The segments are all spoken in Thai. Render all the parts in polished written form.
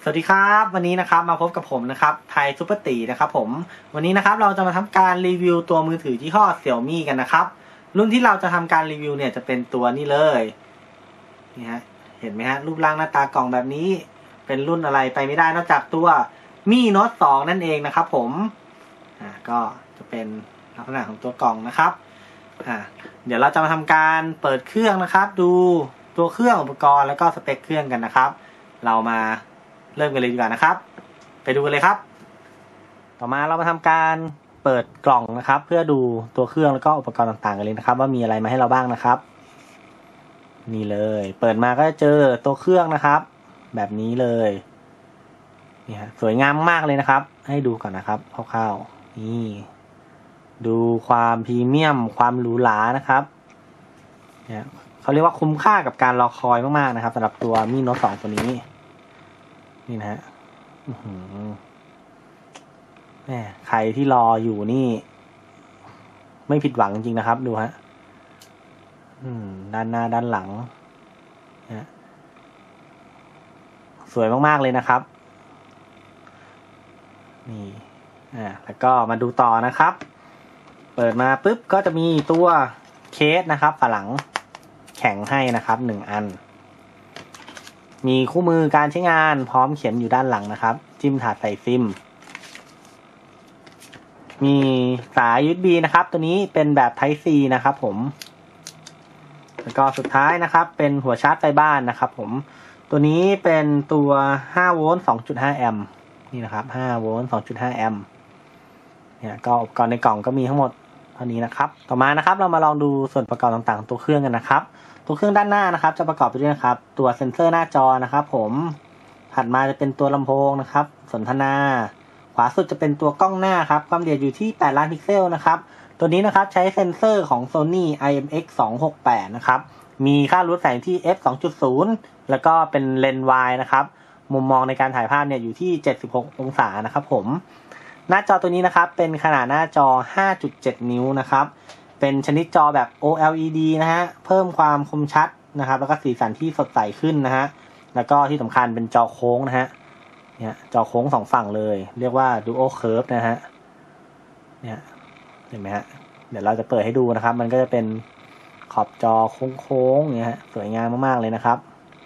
สวัสดีครับวันนี้นะครับมาพบกับผมนะครับไทยซุปเปอร์ตีนะครับผมวันนี้นะครับเราจะมาทำการรีวิวตัวมือถือยี่ห้อ Xiaomi กันนะครับรุ่นที่เราจะทำการรีวิวเนี่ยจะเป็นตัวนี้เลยนี่ฮะเห็นไหมฮะรูปร่างหน้าตากล่องแบบนี้เป็นรุ่นอะไรไปไม่ได้นอกจากตัว Mi Note 2นั่นเองนะครับผมก็จะเป็นลักษณะของตัวกล่องนะครับเดี๋ยวเราจะมาทำการเปิดเครื่องนะครับดูตัวเครื่องอุปกรณ์แล้วก็สเปคเครื่องกันนะครับเรามาเริ่มกันเลยดีกว่านะครับไปดูกันเลยครับต่อมาเรามาทำการเปิดกล่องนะครับเพื่อดูตัวเครื่องแล้วก็อุปกรณ์ต่างๆกันเลยนะครับว่ามีอะไรมาให้เราบ้างนะครับนี่เลยเปิดมาก็จะเจอตัวเครื่องนะครับแบบนี้เลยนี่ฮะสวยงามมากเลยนะครับให้ดูก่อนนะครับคร่าวๆนี่ดูความพรีเมียมความหรูหรานะครับเนี่ยเขาเรียกว่าคุ้มค่ากับการรอคอยมากๆนะครับสำหรับตัว Mi Note 2 ตัวนี้นี่นะฮะใครที่รออยู่นี่ไม่ผิดหวังจริงๆนะครับดูฮะด้านหน้าด้านหลังนะสวยมากๆเลยนะครับนี่แล้วก็มาดูต่อนะครับเปิดมาปุ๊บก็จะมีตัวเคสนะครับฝาหลังแข็งให้นะครับ1 อันมีคู่มือการใช้งานพร้อมเขียนอยู่ด้านหลังนะครับจิ้มถาดใส่ซิมมีสาย USB นะครับตัวนี้เป็นแบบ Type C นะครับผมแล้วก็สุดท้ายนะครับเป็นหัวชาร์จไฟบ้านนะครับผมตัวนี้เป็นตัว5โวลต์ 2.5 แอมป์นี่นะครับ5โวลต์ 2.5 แอมป์เนี่ยก็อุปกรณ์ในกล่องก็มีทั้งหมดเท่านี้นะครับต่อมานะครับเรามาลองดูส่วนประกอบต่างๆตัวเครื่องกันนะครับตัวเครื่องด้านหน้านะครับจะประกอบไปด้วยนะครับตัวเซ็นเซอร์หน้าจอนะครับผมถัดมาจะเป็นตัวลำโพงนะครับสนทนาขวาสุดจะเป็นตัวกล้องหน้าครับความละเอียดอยู่ที่8ล้านพิกเซลนะครับตัวนี้นะครับใช้เซ็นเซอร์ของ Sony IMX268 นะครับมีค่ารูทแสงที่ f2.0 แล้วก็เป็นเลนส์วายนะครับมุมมองในการถ่ายภาพเนี่ยอยู่ที่76องศานะครับผมหน้าจอตัวนี้นะครับเป็นขนาดหน้าจอ 5.7 นิ้วนะครับเป็นชนิดจอแบบ OLED นะฮะเพิ่มความคมชัดนะครับแล้วก็สีสันที่สดใสขึ้นนะฮะแล้วก็ที่สำคัญเป็นจอโค้งนะฮะเนี่ยจอโค้ง2ฝั่งเลยเรียกว่า Dual Curve นะฮะเนี่ยเห็นไหมฮะเดี๋ยวเราจะเปิดให้ดูนะครับมันก็จะเป็นขอบจอโค้งๆเนี่ยฮะสวยงามมากๆเลยนะครับ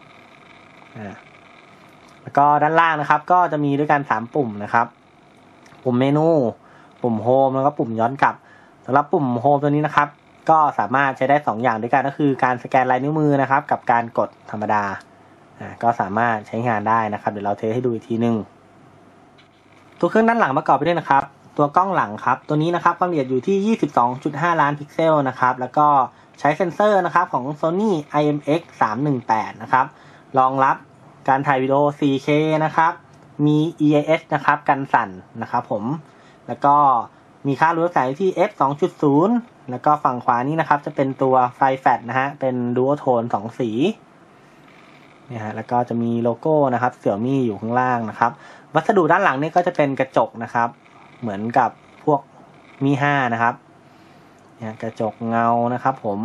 แล้วก็ด้านล่างนะครับก็จะมีด้วยกัน3ปุ่มนะครับปุ่มเมนูปุ่มโฮมแล้วก็ปุ่มย้อนกลับสำหรับปุ่มโฮมตัวนี้นะครับก็สามารถใช้ได้2อย่างด้วยกันก็คือการสแกนลายนิ้วมือนะครับกับการกดธรรมดาก็สามารถใช้งานได้นะครับเดี๋ยวเราเทสให้ดูอีกทีนึงตัวเครื่องด้านหลังประกอบไปด้วยนะครับตัวกล้องหลังครับตัวนี้นะครับความละเอียดอยู่ที่ 22.5 ล้านพิกเซลนะครับแล้วก็ใช้เซ็นเซอร์นะครับของ Sony IMX318 นะครับรองรับการถ่ายวิดีโอ 4K นะครับมี EIS นะครับกันสั่นนะครับผมแล้วก็มีค่ารูทแสงที่ f2.0 แล้วก็ฝั่งขวานี้นะครับจะเป็นตัวไฟแฟลชนะฮะเป็น Dual Tone 2 สีเนี่ยฮะแล้วก็จะมีโลโก้นะครับ Xiaomi อยู่ข้างล่างนะครับวัสดุด้านหลังนี่ก็จะเป็นกระจกนะครับเหมือนกับพวกMi 5นะครับเนี่ยกระจกเงานะครับผม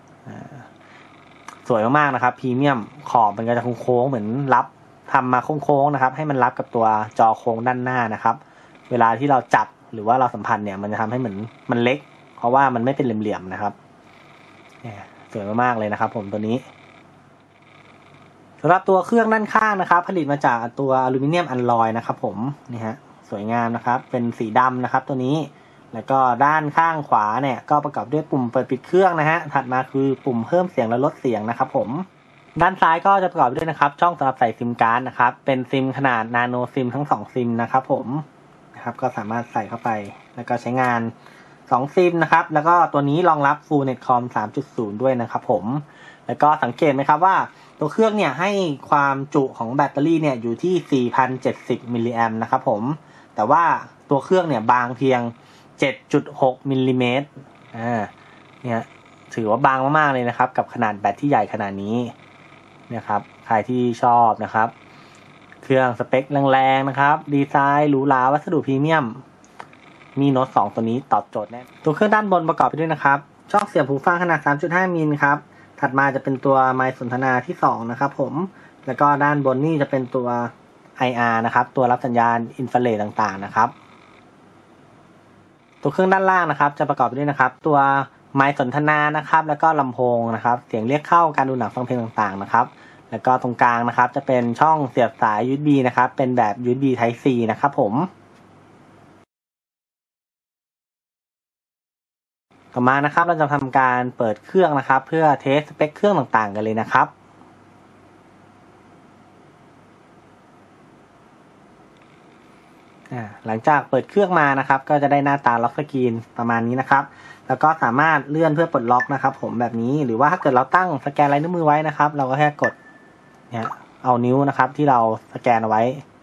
สวยมากๆนะครับพรีเมียมขอบมันก็จะโค้งๆเหมือนรับทำมาโค้งๆนะครับให้มันรับกับตัวจอโค้งด้านหน้านะครับเวลาที่เราจับหรือว่าเราสัมผัสเนี่ยมันจะทำให้เหมือนมันเล็กเพราะว่ามันไม่เป็นเหลี่ยมๆนะครับสวยมากๆเลยนะครับผมตัวนี้สำหรับตัวเครื่องด้านข้างนะครับผลิตมาจากตัวอลูมิเนียมอลลอยนะครับผมนี่ฮะสวยงามนะครับเป็นสีดำนะครับตัวนี้แล้วก็ด้านข้างขวาเนี่ยก็ประกอบด้วยปุ่มเปิดปิดเครื่องนะฮะถัดมาคือปุ่มเพิ่มเสียงและลดเสียงนะครับผมด้านซ้ายก็จะประกอบด้วยนะครับช่องสำหรับใส่ซิมการ์ดนะครับเป็นซิมขนาดนาโนซิมทั้ง2ซิมนะครับผมนะครับก็สามารถใส่เข้าไปแล้วก็ใช้งาน2ซิมนะครับแล้วก็ตัวนี้รองรับ Full Netcom 3.0 ด้วยนะครับผมแล้วก็สังเกตไหมครับว่าตัวเครื่องเนี่ยให้ความจุของแบตเตอรี่เนี่ยอยู่ที่ 4,070 มิลลิแอมป์นะครับผมแต่ว่าตัวเครื่องเนี่ยบางเพียง 7.6 มิลลิเมตรเนี่ยถือว่าบางมากๆเลยนะครับกับขนาดแบตที่ใหญ่ขนาดนี้เนี่ยครับใครที่ชอบนะครับเครื่องสเปคแรงๆนะครับดีไซน์หรูหราวัสดุพรีเมียมMi Note 2 ตัวนี้ตอบโจทย์แน่ตัวเครื่องด้านบนประกอบไปด้วยนะครับช่องเสียบหูฟังขนาด 3.5 มิลครับถัดมาจะเป็นตัวไมค์สนทนาที่2นะครับผมแล้วก็ด้านบนนี่จะเป็นตัว IR นะครับตัวรับสัญญาณอินฟราเรดต่างๆนะครับตัวเครื่องด้านล่างนะครับจะประกอบไปด้วยนะครับตัวไมค์สนทนานะครับแล้วก็ลำโพงนะครับเสียงเรียกเข้าการดูหนังฟังเพลงต่างๆนะครับแล้วก็ตรงกลางนะครับจะเป็นช่องเสียบสาย USB นะครับเป็นแบบ USB Type C นะครับผมต่อมานะครับเราจะทำการเปิดเครื่องนะครับเพื่อเทสสเปคเครื่องต่างๆกันเลยนะครับหลังจากเปิดเครื่องมานะครับก็จะได้หน้าตาล็อกสกรีนประมาณนี้นะครับแล้วก็สามารถเลื่อนเพื่อปลดล็อกนะครับผมแบบนี้หรือว่าถ้าเกิดเราตั้งสแกนลายนิ้วมือไว้นะครับเราก็แค่กดเนี่ยเอานิ้วนะครับที่เราสแกนเอาไว้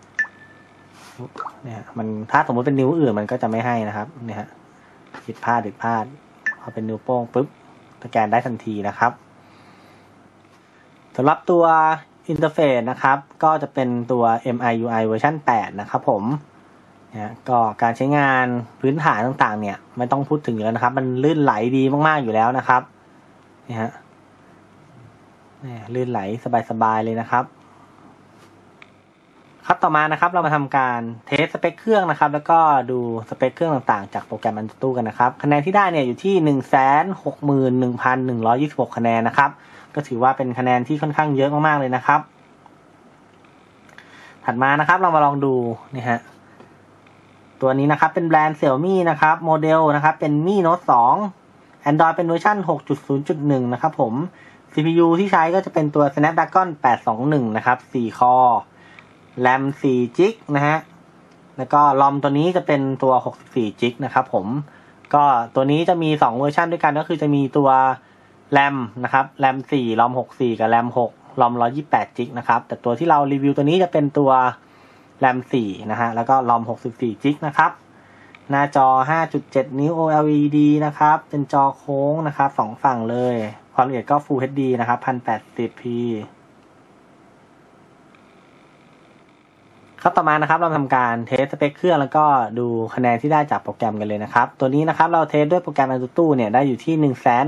เนี่ยมันถ้าสมมุติเป็นนิ้วอื่นมันก็จะไม่ให้นะครับเนี่ยฮะผิดพลาดพอเป็นนิ้วโป้งปุ๊บสแกนได้ทันทีนะครับสำหรับตัวอินเทอร์เฟซนะครับก็จะเป็นตัว MIUI เวอร์ชัน8นะครับผมเนี่ยก็การใช้งานพื้นฐานต่างๆเนี่ยไม่ต้องพูดถึงแล้วนะครับมันลื่นไหลดีมากๆอยู่แล้วนะครับนี่ฮะลื่นไหลสบายๆเลยนะครับครับต่อมานะครับเรามาทำการเทสสเปคเครื่องนะครับแล้วก็ดูสเปคเครื่องต่างๆจากโปรแกรม AnTuTu กันนะครับคะแนนที่ได้เนี่ยอยู่ที่ 161,126 คะแนนนะครับก็ถือว่าเป็นคะแนนที่ค่อนข้างเยอะมากๆเลยนะครับถัดมานะครับเรามาลองดูนี่ฮะตัวนี้นะครับเป็นแบรนด์ Xiaomi นะครับโมเดลนะครับเป็น Mi Note 2 Android เป็นเวอร์ชัน 6.0.1 นะครับผม CPU ที่ใช้ก็จะเป็นตัว Snapdragon 821 นะครับ4 คอร์ RAM 4 จิกนะฮะแล้วก็ ROM ตัวนี้จะเป็นตัว64 จิกนะครับผมก็ตัวนี้จะมี2เวอร์ชันด้วยกันก็คือจะมีตัว RAM นะครับ RAM 4 ROM 64กับ RAM 6 ROM 128 จิกนะครับแต่ตัวที่เรารีวิวตัวนี้จะเป็นตัวRAM 4นะฮะแล้วก็ ROM 64 จิกนะครับหน้าจอ 5.7 นิ้ว OLED นะครับเป็นจอโค้งนะครับ2ฝั่งเลยความละเอียดก็ Full HD นะครับ 1080p ครับต่อมานะครับเราทำการเทสสเปคเครื่องแล้วก็ดูคะแนนที่ได้จากโปรแกรมกันเลยนะครับตัวนี้นะครับเราเทสด้วยโปรแกรม AnTuTu เนี่ยได้อยู่ที่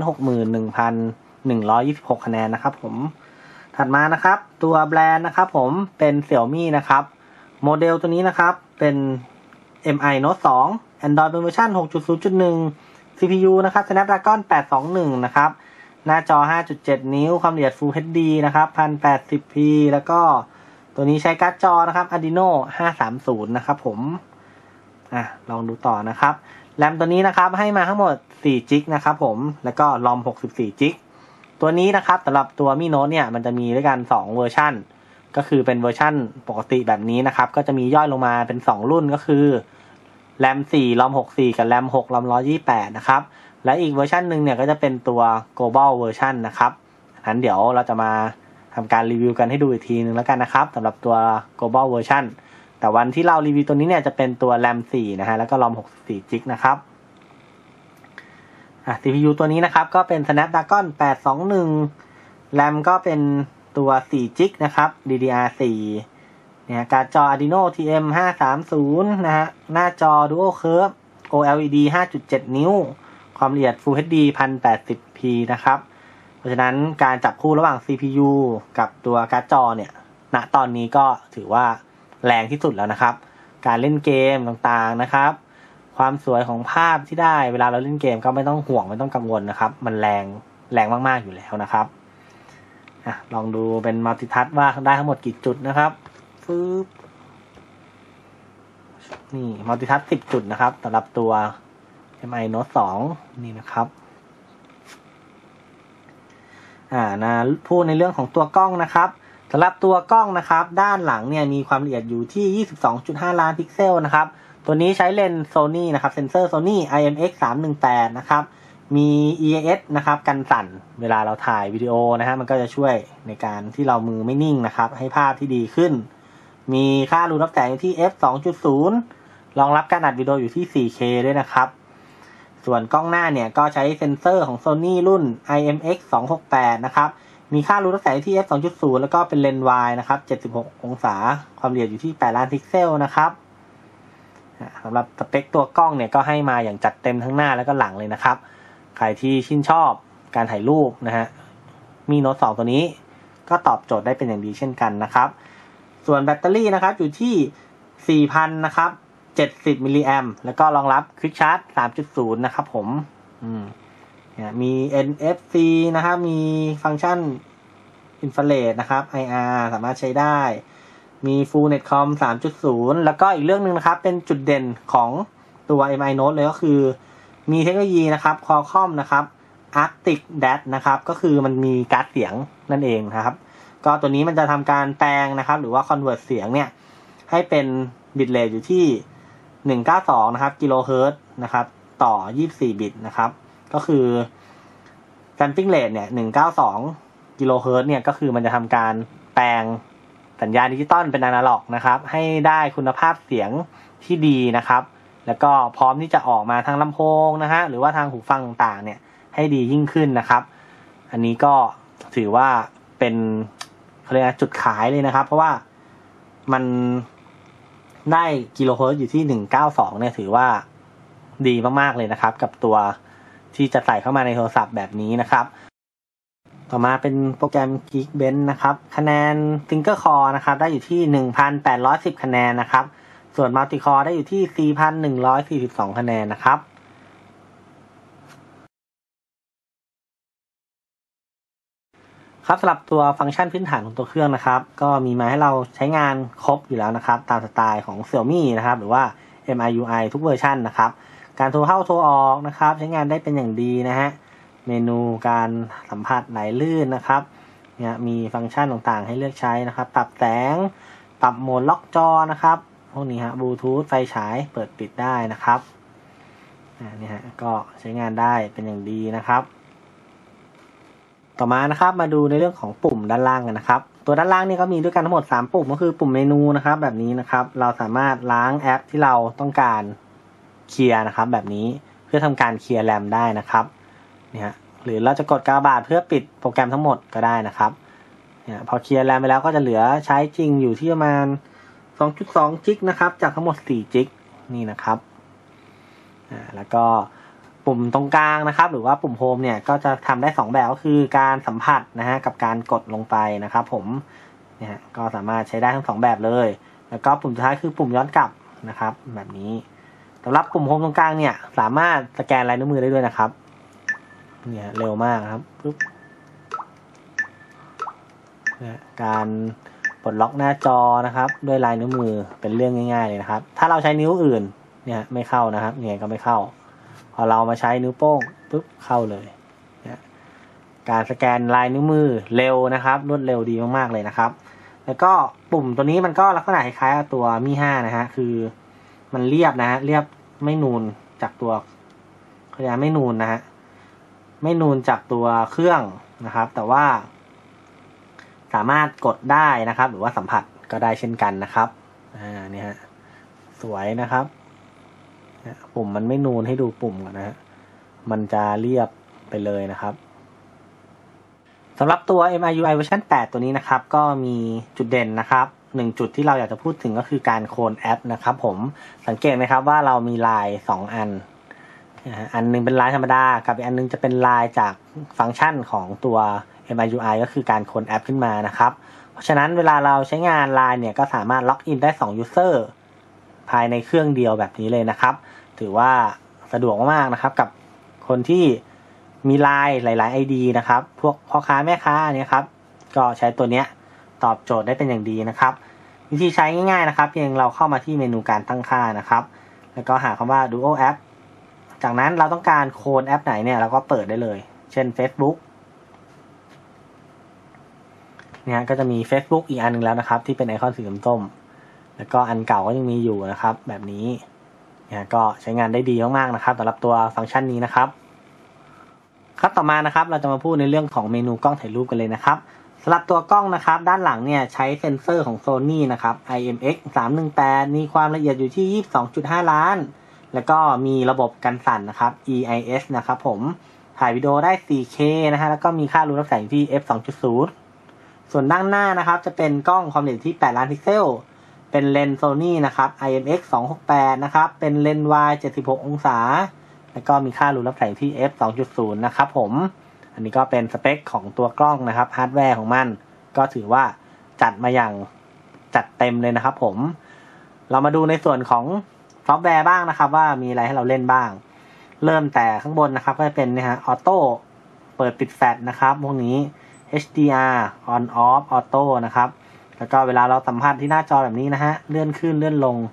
161,126 คะแนนนะครับผมถัดมานะครับตัวแบรนด์นะครับผมเป็น Xiaomi นะครับโมเดลตัวนี้นะครับเป็น Mi Note 2 Android เป็นเวอร์ชัน 6.0.1 CPU นะครับ Snapdragon 821 นะครับหน้าจอ 5.7 นิ้วความละเอียด Full HD นะครับ 1080p แล้วก็ตัวนี้ใช้การ์ดจอนะครับ Adreno 530 นะครับผมลองดูต่อนะครับแรมตัวนี้นะครับให้มาทั้งหมด4 จิกนะครับผมแล้วก็ ROM 64 จิกตัวนี้นะครับสำหรับตัว Mi Note เนี่ยมันจะมีด้วยกัน2เวอร์ชันก็คือเป็นเวอร์ชั่นปกติแบบนี้นะครับก็จะมีย่อยลงมาเป็น2รุ่นก็คือ RAM 4 ROM 64กับ RAM 6 ROM 128นะครับและอีกเวอร์ชันหนึ่งเนี่ยก็จะเป็นตัว Global Version นะครับงั้นเดี๋ยวเราจะมาทำการรีวิวกันให้ดูอีกทีนึงแล้วกันนะครับสำหรับตัว Global Version แต่วันที่เรารีวิวตัวนี้เนี่ยจะเป็นตัว RAM 4นะฮะแล้วก็ ROM 64 จิกนะครับCPU ตัวนี้นะครับก็เป็น Snapdragon 821 RAM ก็เป็นตัว4 จิกนะครับ DDR4 เนี่ยการ์ดจอ Adreno TM 530นะฮะหน้าจอ Dual Curve OLED 5.7 นิ้วความละเอียด Full HD 1080p นะครับเพราะฉะนั้นการจับคู่ระหว่าง CPU กับตัวการ์ดจอเนี่ยณตอนนี้ก็ถือว่าแรงที่สุดแล้วนะครับการเล่นเกมต่างๆนะครับความสวยของภาพที่ได้เวลาเราเล่นเกมก็ไม่ต้องห่วงไม่ต้องกังวลนะครับมันแรงมากๆอยู่แล้วนะครับลองดูเป็นมัลติทัชว่าได้ทั้งหมดกี่จุดนะครับนี่มัลติทัช10 จุดนะครับสำหรับตัว Mi Note 2นี่นะครับพูดในเรื่องของตัวกล้องนะครับสำหรับตัวกล้องนะครับด้านหลังเนี่ยมีความละเอียดอยู่ที่ 22.5 ล้านพิกเซลนะครับตัวนี้ใช้เลนส์ Sony นะครับเซนเซอร์ Sony IMX318 นะครับมี EAS นะครับกันสั่นเวลาเราถ่ายวิดีโอนะฮะมันก็จะช่วยในการที่เรามือไม่นิ่งนะครับให้ภาพที่ดีขึ้นมีค่ารูรับแสงอยู่ที่ f2.0 รองรับการอัดวิดีโออยู่ที่ 4K ด้วยนะครับส่วนกล้องหน้าเนี่ยก็ใช้เซ็นเซอร์ของ Sony รุ่น IMX268 นะครับมีค่ารูรับแสงที่ f2.0 แล้วก็เป็นเลนส์ wide นะครับ76 องศาความละเอียดอยู่ที่8ล้านพิกเซลนะครับสำหรับสเปคตัวกล้องเนี่ยก็ให้มาอย่างจัดเต็มทั้งหน้าแล้วก็หลังเลยนะครับใครที่ชื่นชอบการถ่ายรูปนะฮะMi Note 2ตัวนี้ก็ตอบโจทย์ได้เป็นอย่างดีเช่นกันนะครับส่วนแบตเตอรี่นะครับอยู่ที่ 4,000 นะครับ70มิลลิแอมแล้วก็รองรับ Quick Charge 3.0 นะครับผมมี NFC นะครับมีฟังก์ชันอินฟราเรดนะครับ IR สามารถใช้ได้มี Full Netcom 3.0 แล้วก็อีกเรื่องนึงนะครับเป็นจุดเด่นของตัว MI Note เลยก็คือมีเทคโนโลยีนะครับ Qualcomm นะครับ Arctic DAT นะครับก็คือมันมีการ์ดเสียงนั่นเองนะครับก็ตัวนี้มันจะทำการแปลงนะครับหรือว่า convert เสียงเนี่ยให้เป็นบิตเรทอยู่ที่192นะครับกิโลเฮิรตซ์นะครับต่อ24บิตนะครับก็คือ sampling rate เนี่ย192กิโลเฮิรตซ์เนี่ยก็คือมันจะทำการแปลงสัญญาณดิจิตอลเป็นอนาล็อกนะครับให้ได้คุณภาพเสียงที่ดีนะครับแล้วก็พร้อมที่จะออกมาทางลำโพงนะฮะหรือว่าทางหูฟังต่างๆเนี่ยให้ดียิ่งขึ้นนะครับอันนี้ก็ถือว่าเป็นเขาเรียกจุดขายเลยนะครับเพราะว่ามันได้กิโลเฮิรตซ์อยู่ที่192เนี่ยถือว่าดีมากๆเลยนะครับกับตัวที่จะใส่เข้ามาในโทรศัพท์แบบนี้นะครับต่อมาเป็นโปรแกรม Geekbench นะครับคะแนน Single Core นะครับได้อยู่ที่ 1,810 คะแนนนะครับส่วน Multi Core ได้อยู่ที่ 4,142 คะแนนนะครับครับสำหรับตัวฟังก์ชันพื้นฐานของตัวเครื่องนะครับก็มีมาให้เราใช้งานครบอยู่แล้วนะครับตามสไตล์ของ Xiaomi นะครับหรือว่า MIUI ทุกเวอร์ชันนะครับการโทรเข้าโทรออกนะครับใช้งานได้เป็นอย่างดีนะฮะเมนูการสัมผัสไหลลื่นนะครับเนี่ยมีฟังก์ชันต่างๆให้เลือกใช้นะครับปรับแสงปรับโหมดล็อกจอนะครับพวกนี้ฮะบลูทูธไฟฉายเปิดปิดได้นะครับนี่ฮะก็ใช้งานได้เป็นอย่างดีนะครับต่อมานะครับมาดูในเรื่องของปุ่มด้านล่างกันนะครับตัวด้านล่างนี่ก็มีด้วยกันทั้งหมด3ปุ่มก็คือปุ่มเมนูนะครับแบบนี้นะครับเราสามารถล้างแอปที่เราต้องการเคลียร์นะครับแบบนี้เพื่อทำการเคลียร์แรมได้นะครับเนี่ยหรือเราจะกดกากบาทเพื่อปิดโปรแกรมทั้งหมดก็ได้นะครับเนี่ยพอเคลียร์แรมไปแล้วก็จะเหลือใช้จริงอยู่ที่ประมาณ 2.2 จิกนะครับจากทั้งหมด4จิกนี่นะครับแล้วก็ปุ่มตรงกลางนะครับหรือว่าปุ่มโฮมเนี่ยก็จะทำได้2แบบก็คือการสัมผัสนะฮะกับการกดลงไปนะครับผมเนี่ยก็สามารถใช้ได้ทั้ง2แบบเลยแล้วก็ปุ่มสุดท้ายคือปุ่มย้อนกลับนะครับแบบนี้สำหรับปุ่มโฮมตรงกลางเนี่ยสามารถสแกนลายนิ้วมือได้ด้วยนะครับเนี่ยเร็วมากครับปึ๊บการปลดล็อกหน้าจอนะครับด้วยลายนิ้วมือเป็นเรื่องง่ายๆเลยนะครับถ้าเราใช้นิ้วอื่นเนี่ยไม่เข้านะครับเนี่ยก็ไม่เข้าพอเรามาใช้นิ้วโป้งปึ๊บเข้าเลยการสแกนลายนิ้วมือเร็วนะครับรวดเร็วดีมากๆเลยนะครับแล้วก็ปุ่มตัวนี้มันก็ลักษณะคล้ายๆกับตัวMi 5นะฮะคือมันเรียบนะฮะเรียบไม่นูนจากตัวขยายไม่นูนนะฮะไม่นูนจากตัวเครื่องนะครับแต่ว่าสามารถกดได้นะครับหรือว่าสัมผัสก็ได้เช่นกันนะครับเนี่ยฮะสวยนะครับปุ่มมันไม่นูนให้ดูปุ่มก่อนนะฮะมันจะเรียบไปเลยนะครับสำหรับตัว MIUI เวอร์ชัน8ตัวนี้นะครับก็มีจุดเด่นนะครับ1จุดที่เราอยากจะพูดถึงก็คือการโคลนแอปนะครับผมสังเกตไหมครับว่าเรามีลาย2อันอันนึงเป็นลายธรรมดากับอีกอันนึงจะเป็นลายจากฟังก์ชันของตัว MIUI ก็คือการโคลนแอปขึ้นมานะครับเพราะฉะนั้นเวลาเราใช้งานลายเนี่ยก็สามารถล็อกอินได้2 user ภายในเครื่องเดียวแบบนี้เลยนะครับถือว่าสะดวกมากๆนะครับกับคนที่มีไลน์หลายๆ ID นะครับพวกพ่อค้าแม่ค้าเนี่ยครับก็ใช้ตัวเนี้ยตอบโจทย์ได้เป็นอย่างดีนะครับวิธีใช้ง่ายๆนะครับเพียงเราเข้ามาที่เมนูการตั้งค่านะครับแล้วก็หาคำว่า Duo App จากนั้นเราต้องการโคลนแอปไหนเนี่ยเราก็เปิดได้เลยเช่น Facebook เนี่ยก็จะมี Facebook อีกอันนึงแล้วนะครับที่เป็นไอคอนสีส้มๆแล้วก็อันเก่าก็ยังมีอยู่นะครับแบบนี้เนี่ยก็ใช้งานได้ดีมากๆนะครับสำหรับตัวฟังก์ชันนี้นะครับครับต่อมานะครับเราจะมาพูดในเรื่องของเมนูกล้องถ่ายรูปกันเลยนะครับสำหรับตัวกล้องนะครับด้านหลังเนี่ยใช้เซ็นเซอร์ของ Sony นะครับ IMX318 มีความละเอียดอยู่ที่ 22.5 ล้านแล้วก็มีระบบกันสั่นนะครับ EIS นะครับผมถ่ายวิดีโอได้ 4K นะฮะแล้วก็มีค่ารูรับแสงที่ f2.0 ส่วนด้านหน้านะครับจะเป็นกล้องความละเอียดที่8ล้านพิกเซลเป็นเลนส์ Sony นะครับ IMX268 นะครับเป็นเลนส์ wide 76 องศาแล้วก็มีค่ารูรับแสงที่ f2.0 นะครับผมอันนี้ก็เป็นสเปคของตัวกล้องนะครับฮาร์ดแวร์ของมันก็ถือว่าจัดมาอย่างจัดเต็มเลยนะครับผมเรามาดูในส่วนของซอฟต์แวร์บ้างนะครับว่ามีอะไรให้เราเล่นบ้างเริ่มแต่ข้างบนนะครับก็จะเป็นนะฮะออโต้เปิดปิดแฟลชนะครับพวกนี้ HDR on off auto นะครับแล้วก็เวลาเราสัมผัสที่หน้าจอแบบนี้นะฮะเลื่อนขึ้นเลื่อนลง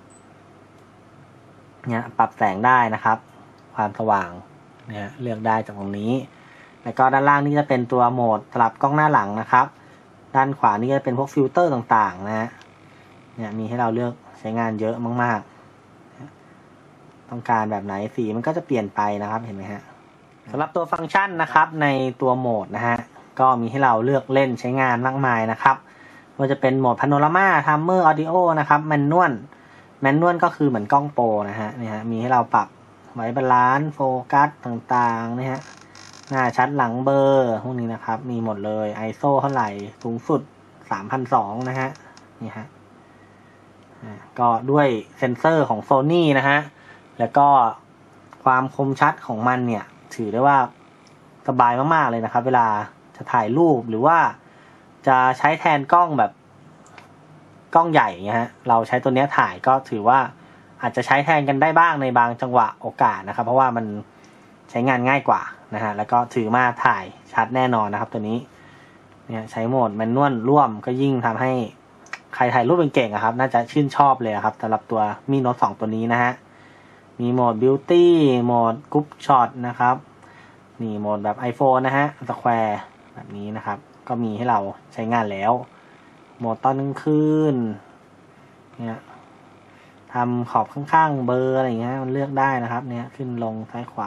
เนี่ยปรับแสงได้นะครับความสว่างเนี่ยเลือกได้จากตรงนี้แล้วก็ด้านล่างนี่จะเป็นตัวโหมดสลับกล้องหน้าหลังนะครับด้านขวานี่ก็จะเป็นพวกฟิลเตอร์ต่างๆนะฮะเนี่ยมีให้เราเลือกใช้งานเยอะมากๆต้องการแบบไหนสีมันก็จะเปลี่ยนไปนะครับเห็นไหมฮะสำหรับตัวฟังก์ชันนะครับในตัวโหมดนะฮะก็มีให้เราเลือกเล่นใช้งานมากมายนะครับว่าจะเป็นโหมดพาโนรามาทัมเมอร์ออดิโอนะครับแมนนวลก็คือเหมือนกล้องโปรนะฮะเนี่ยมีให้เราปรับไว้บาลานซ์โฟกัสต่างๆนะฮะหน้าชัดหลังเบอร์พวกนี้นะครับมีหมดเลย ISO เท่าไหร่สูงสุด 3,200 นะฮะนี่ฮะก็ด้วยเซ็นเซอร์ของ Sony นะฮะแล้วก็ความคมชัดของมันเนี่ยถือได้ว่าสบายมากๆเลยนะครับเวลาจะถ่ายรูปหรือว่าจะใช้แทนกล้องแบบกล้องใหญ่เงี้ยฮะเราใช้ตัวนี้ถ่ายก็ถือว่าอาจจะใช้แทนกันได้บ้างในบางจังหวะโอกาสนะครับเพราะว่ามันใช้งานง่ายกว่านะฮะแล้วก็ถือมาถ่ายชัดแน่นอนนะครับตัวนี้เนี่ยใช้โหมดแมนนวลร่วมก็ยิ่งทำให้ใครถ่ายรูปเป็นเก่งครับน่าจะชื่นชอบเลยครับสำหรับตัวมีโน้ต2ตัวนี้นะฮะมีโหมดบิวตี้โหมดกรุ๊ปช็อตนะครับนี่โหมดแบบ iPhone นะฮะสแควร์แบบนี้นะครับก็มีให้เราใช้งานแล้วโหมดตอนกลางคืนเนี่ยทำขอบข้างๆเบอร์อะไรอย่างเงี้ยมันเลือกได้นะครับเนี่ยขึ้นลงซ้ายขวา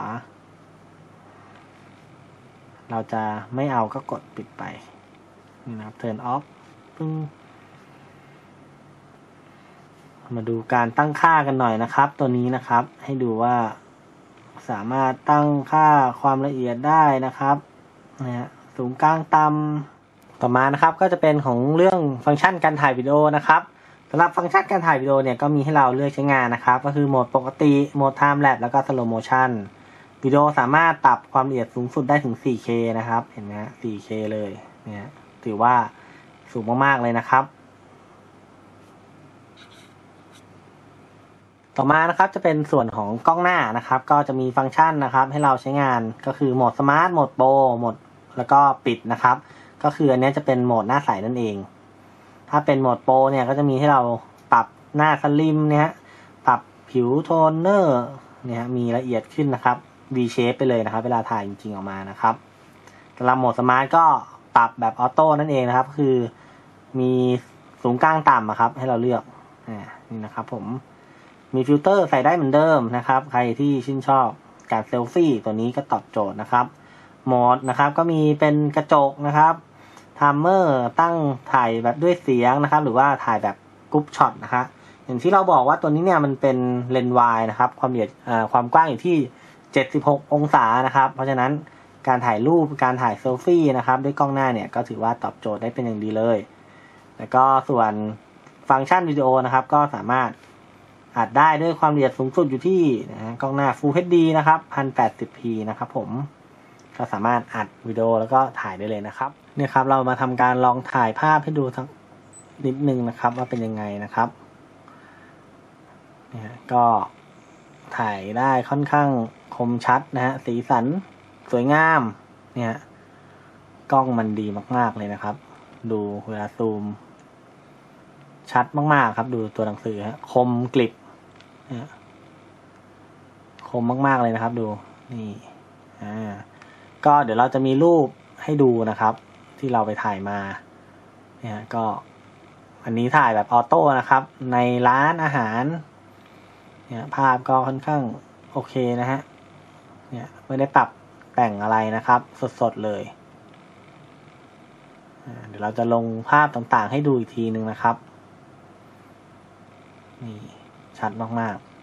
เราจะไม่เอาก็กดปิดไปนี่นะครับ turn off ปึ้งมาดูการตั้งค่ากันหน่อยนะครับตัวนี้นะครับให้ดูว่าสามารถตั้งค่าความละเอียดได้นะครับเนี่ยสูงกลางต่ำต่อมานะครับก็จะเป็นของเรื่องฟังก์ชันการถ่ายวิดีโอนะครับสำหรับฟังก์ชันการถ่ายวิดีโอเนี่ยก็มีให้เราเลือกใช้งานนะครับก็คือโหมดปกติโหมด Time Lapse แล้วก็ Slow Motion วิดีโอสามารถปรับความละเอียดสูงสุดได้ถึง 4K นะครับเห็นไหม 4K เลยเนี่ยถือว่าสูงมากๆเลยนะครับต่อมานะครับจะเป็นส่วนของกล้องหน้านะครับก็จะมีฟังก์ชันนะครับให้เราใช้งานก็คือโหมดสมาร์ทโหมดโปรโหมดแล้วก็ปิดนะครับก็คืออันนี้จะเป็นโหมดหน้าใสนั่นเองถ้าเป็นโหมดโปรเนี่ยก็จะมีให้เราปรับหน้าสลิมเนี่ยปรับผิวโทนเนอร์เนี่ยมีละเอียดขึ้นนะครับ V shape ไปเลยนะครับเวลาถ่ายจริงๆออกมานะครับสำหรับโหมดสมาร์ทก็ปรับแบบออโต้นั่นเองนะครับคือมีสูงกลางต่ำครับให้เราเลือกนี่นะครับผมมีฟิลเตอร์ใส่ได้เหมือนเดิมนะครับใครที่ชื่นชอบการเซลฟี่ตัวนี้ก็ตอบโจทย์นะครับโหมดนะครับก็มีเป็นกระจกนะครับไทม์เมอร์ตั้งถ่ายแบบด้วยเสียงนะครับหรือว่าถ่ายแบบกรุ๊ปช็อตนะครับอย่างที่เราบอกว่าตัวนี้เนี่ยมันเป็นเลนส์วายนะครับความละเอียดความกว้างอยู่ที่76องศานะครับเพราะฉะนั้นการถ่ายรูปการถ่ายเซลฟี่นะครับด้วยกล้องหน้าเนี่ยก็ถือว่าตอบโจทย์ได้เป็นอย่างดีเลยแล้วก็ส่วนฟังก์ชันวิดีโอนะครับก็สามารถอัดได้ด้วยความละเอียดสูงสุดอยู่ที่กล้องหน้า Full HD นะครับ 1080p นะครับผมก็สามารถอัดวิดีโอแล้วก็ถ่ายได้เลยนะครับเนี่ยครับเรามาทำการลองถ่ายภาพให้ดูสักนิดนึงนะครับว่าเป็นยังไงนะครับเนี่ยก็ถ่ายได้ค่อนข้างคมชัดนะฮะสีสันสวยงามเนี่ยกล้องมันดีมากๆเลยนะครับดูเวลาซูมชัดมากๆครับดูตัวหนังสือฮะคมกริบคมมากๆเลยนะครับดูนี่ก็เดี๋ยวเราจะมีรูปให้ดูนะครับที่เราไปถ่ายมาเนี่ยก็อันนี้ถ่ายแบบออโต้นะครับในร้านอาหารเนี่ยภาพก็ค่อนข้างโอเคนะฮะเนี่ยไม่ได้ปรับแต่งอะไรนะครับสดๆเลยเดี๋ยวเราจะลงภาพต่างๆให้ดูอีกทีนึงนะครับนี่ชัดมากๆ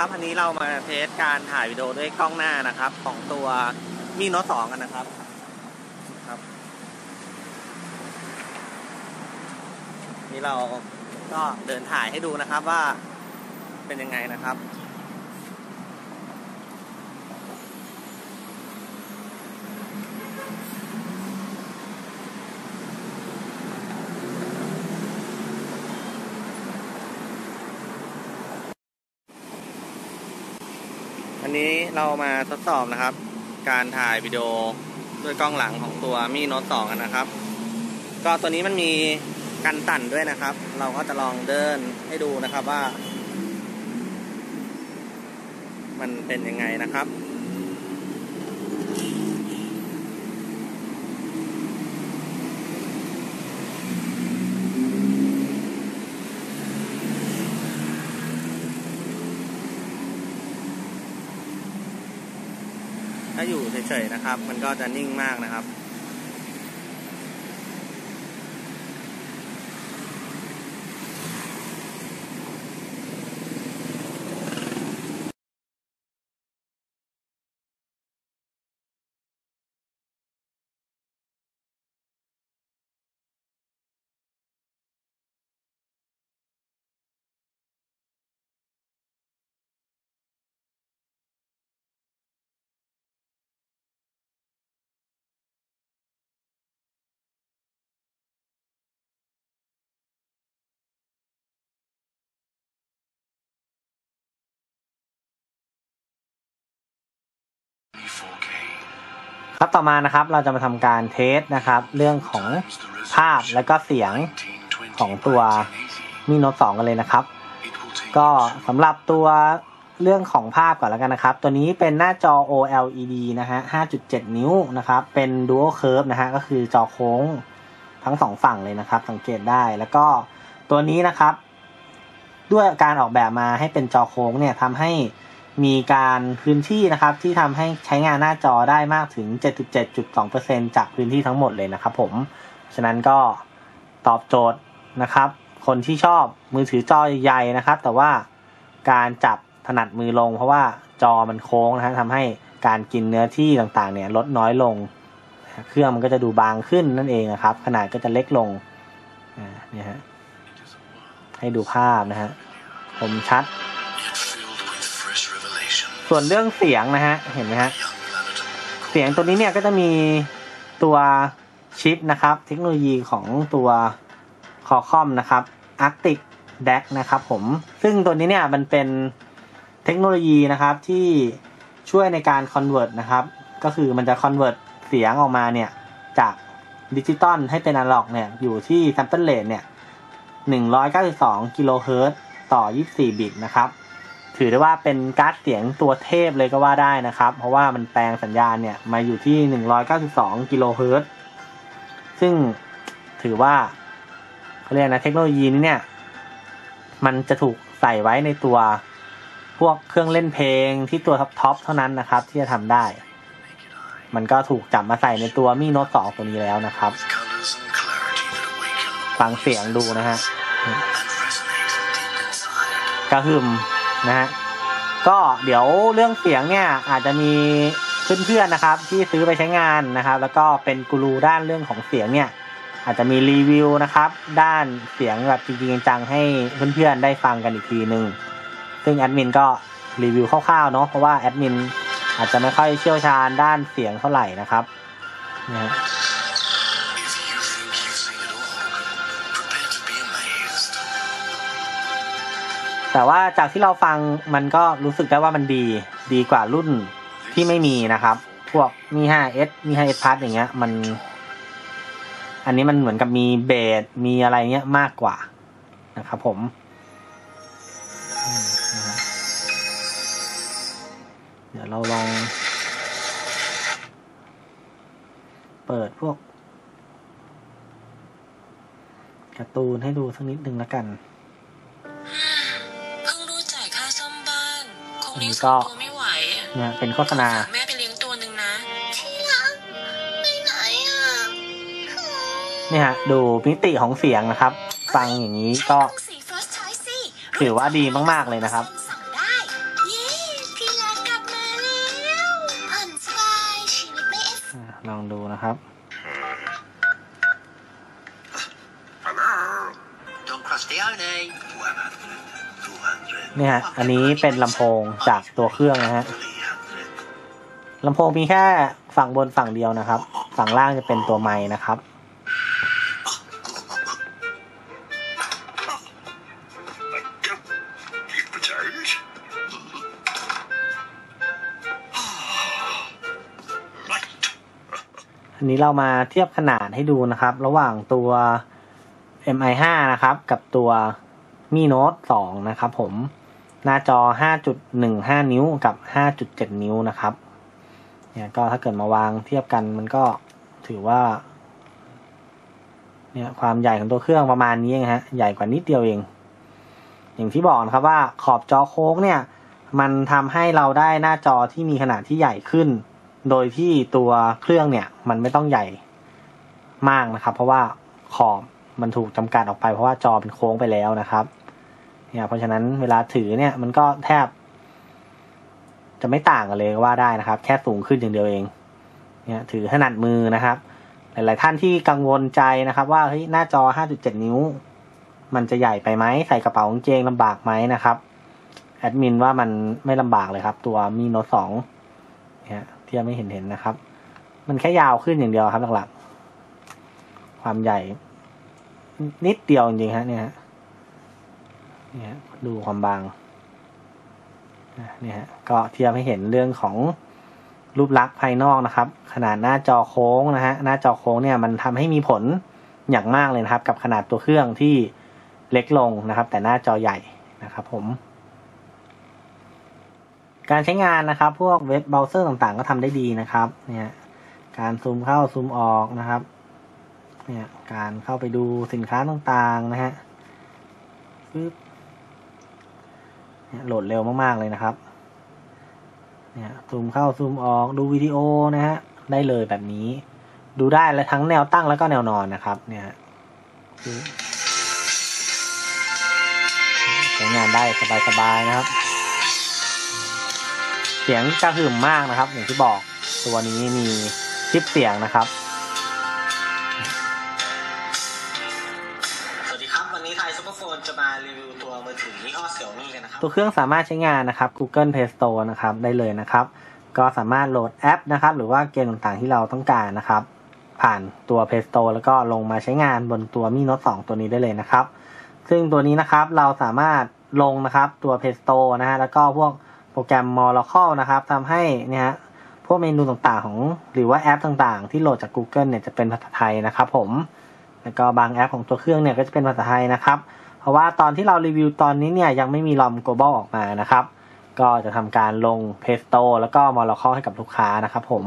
ครับอันนี้เรามาเทสการถ่ายวิดีโอด้วยกล้องหน้านะครับของตัวมีโน้ต2กันนะครับนี่เราก็เดินถ่ายให้ดูนะครับว่าเป็นยังไงนะครับอันนี้เรามาทดสอบนะครับการถ่ายวิดีโอด้วยกล้องหลังของตัวมีโน้ต2กันนะครับก็ตัวนี้มันมีกันสั่นด้วยนะครับเราก็จะลองเดินให้ดูนะครับว่ามันเป็นยังไงนะครับถ้าอยู่เฉยๆนะครับมันก็จะนิ่งมากนะครับครับต่อมานะครับเราจะมาทำการเทสนะครับเรื่องของภาพและก็เสียงของตัวมีโน้ต2กันเลยนะครับก็สำหรับตัวเรื่องของภาพก่อนแล้วกันนะครับตัวนี้เป็นหน้าจอ OLED นะฮะ 5.7 นิ้วนะครับเป็น Dual Curve นะฮะก็คือจอโค้งทั้ง2ฝั่งเลยนะครับสังเกตได้แล้วก็ตัวนี้นะครับด้วยการออกแบบมาให้เป็นจอโค้งเนี่ยทำให้มีการพื้นที่นะครับที่ทำให้ใช้งานหน้าจอได้มากถึง 77.2% จากพื้นที่ทั้งหมดเลยนะครับผมฉะนั้นก็ตอบโจทย์นะครับคนที่ชอบมือถือจอใหญ่ๆนะครับแต่ว่าการจับถนัดมือลงเพราะว่าจอมันโค้งนะฮะทำให้การกินเนื้อที่ต่างๆเนี่ยลดน้อยลงเครื่องมันก็จะดูบางขึ้นนั่นเองนะครับขนาดก็จะเล็กลงเนี่ยฮะให้ดูภาพนะฮะคมชัดส่วนเรื่องเสียงนะฮะเห็นไหมฮะเสียงตัวนี้เนี่ยก็จะมีตัวชิปนะครับเทคโนโลยีของตัวQualcommนะครับ Arctic DAC นะครับผมซึ่งตัวนี้เนี่ยมันเป็นเทคโนโลยีนะครับที่ช่วยในการ convert นะครับก็คือมันจะ convert เสียงออกมาเนี่ยจากดิจิตอลให้เป็นอนาล็อกเนี่ยอยู่ที่ sample rate เนี่ย192กิโลเฮิรตซ์ต่อ24บิตนะครับถือได้ว่าเป็นการ์ดเสียงตัวเทพเลยก็ว่าได้นะครับเพราะว่ามันแปลงสัญญาณเนี่ยมาอยู่ที่192กิโลเฮิรตซ์ซึ่งถือว่าเขาเรียกนะเทคโนโลยีนี้เนี่ยมันจะถูกใส่ไว้ในตัวพวกเครื่องเล่นเพลงที่ตัวท็อปเท่านั้นนะครับที่จะทำได้มันก็ถูกจับมาใส่ในตัวมีโน้ต2ตัวนี้แล้วนะครับฟังเสียงดูนะฮะกระหึ่มนะฮะก็เดี๋ยวเรื่องเสียงเนี่ยอาจจะมีเพื่อนๆนะครับที่ซื้อไปใช้งานนะครับแล้วก็เป็นกูรูด้านเรื่องของเสียงเนี่ยอาจจะมีรีวิวนะครับด้านเสียงแบบจริงๆจังให้เพื่อนๆได้ฟังกันอีกทีนึงซึ่งแอดมินก็รีวิวคร่าวๆเนาะเพราะว่าแอดมินอาจจะไม่ค่อยเชี่ยวชาญด้านเสียงเท่าไหร่นะครับนะฮะแต่ว่าจากที่เราฟังมันก็รู้สึกได้ว่ามันดีกว่ารุ่นที่ไม่มีนะครับพวกมี 5S มี 5S Plus อย่างเงี้ยมันอันนี้มันเหมือนกับมีเบสมีอะไรเงี้ยมากกว่านะครับผมเดี๋ยวเราลองเปิดพวกการ์ตูนให้ดูสักนิดนึงแล้วกันอันนี้ก็เนี่ยเป็นโฆษณาแม่ไปเลี้ยงตัวนึงนะที่รักไปไหนอ่ะนี่ฮะดูมิติของเสียงนะครับฟังอย่างนี้ก็ถือว่าดีมากๆเลยนะครับลองดูนะครับเนี่ยอันนี้เป็นลำโพงจากตัวเครื่องนะฮะลำโพงมีแค่ฝั่งบนฝั่งเดียวนะครับฝั่งล่างจะเป็นตัวไมค์นะครับอันนี้เรามาเทียบขนาดให้ดูนะครับระหว่างตัว MI5 นะครับกับตัวMi Note 2นะครับผมหน้าจอ 5.15 นิ้วกับ 5.7 นิ้วนะครับเนี่ยก็ถ้าเกิดมาวางเทียบกันมันก็ถือว่าเนี่ยความใหญ่ของตัวเครื่องประมาณนี้เองฮะใหญ่กว่านิดเดียวเองอย่างที่บอกนะครับว่าขอบจอโค้งเนี่ยมันทำให้เราได้หน้าจอที่มีขนาดที่ใหญ่ขึ้นโดยที่ตัวเครื่องเนี่ยมันไม่ต้องใหญ่มากนะครับเพราะว่าขอบมันถูกจำกัดออกไปเพราะว่าจอเป็นโค้งไปแล้วนะครับเนี่ยเพราะฉะนั้นเวลาถือเนี่ยมันก็แทบจะไม่ต่างกันเลยว่าได้นะครับแค่สูงขึ้นอย่างเดียวเองเนี่ยถือถนัดมือนะครับหลายๆท่านที่กังวลใจนะครับว่าเฮ้ยหน้าจอ 5.7 นิ้วมันจะใหญ่ไปไหมใส่กระเป๋ากางเกงลำบากไหมนะครับแอดมินว่ามันไม่ลำบากเลยครับตัวMi Note 2เนี่ยเทียบไม่เห็นนะครับมันแค่ยาวขึ้นอย่างเดียวครับหลักๆความใหญ่นิดเดียวจริงๆฮะเนี่ยดูความบางเนี่ยก็เทียบให้เห็นเรื่องของรูปลักษณ์ภายนอกนะครับขนาดหน้าจอโค้งนะฮะหน้าจอโค้งเนี่ยมันทำให้มีผลอย่างมากเลยนะครับกับขนาดตัวเครื่องที่เล็กลงนะครับแต่หน้าจอใหญ่นะครับผมการใช้งานนะครับพวกเว็บเบราว์เซอร์ต่างๆก็ทำได้ดีนะครับเนี่ยการซูมเข้าซูมออกนะครับเนี่ยการเข้าไปดูสินค้าต่างๆนะฮะโหลดเร็วมากๆเลยนะครับเนี่ยซูมเข้าซูมออกดูวิดีโอนะฮะได้เลยแบบนี้ดูได้และทั้งแนวตั้งแล้วก็แนวนอนนะครับเนี่ยใช้งานได้สบายๆนะครับเสียงกระหึ่มมากนะครับอย่างที่บอกตัวนี้มีชิปเสียงนะครับสวัสดีครับวันนี้ไทยซุปเปอร์โฟนจะมารีวิวตัวมือถือยี่ห้อ Xiaomi กันนะครับตัวเครื่องสามารถใช้งานนะครับ Google Play Store นะครับได้เลยนะครับก็สามารถโหลดแอปนะครับหรือว่าเกมต่างๆที่เราต้องการนะครับผ่านตัว Play Store แล้วก็ลงมาใช้งานบนตัว Mi Note 2ตัวนี้ได้เลยนะครับซึ่งตัวนี้นะครับเราสามารถลงนะครับตัว Play Store นะฮะแล้วก็พวกโปรแกรม Molecule นะครับทำให้เนี่ยพวกเมนูต่างๆของหรือว่าแอปต่างๆที่โหลดจาก Google เนี่ยจะเป็นภาษาไทยนะครับผมแล้วก็บางแอปของตัวเครื่องเนี่ยก็จะเป็นภาษาไทยนะครับเพราะว่าตอนที่เรารีวิวตอนนี้เนี่ยยังไม่มีROM Global ออกมานะครับก็จะทำการลง Play Store แล้วก็ Molecule ให้กับลูกค้านะครับผม